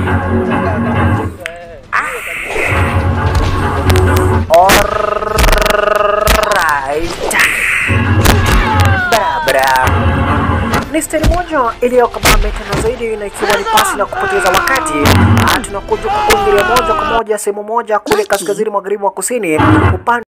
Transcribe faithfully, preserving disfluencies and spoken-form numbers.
Alright. Barabara. Ni style moja iliyokamilika zaidi, na ikiwa ni pasi na kupoteza wakati, tunakuja kuingilia moja kwa moja sehemu moja kule kaskazini magharibi wa kusini upande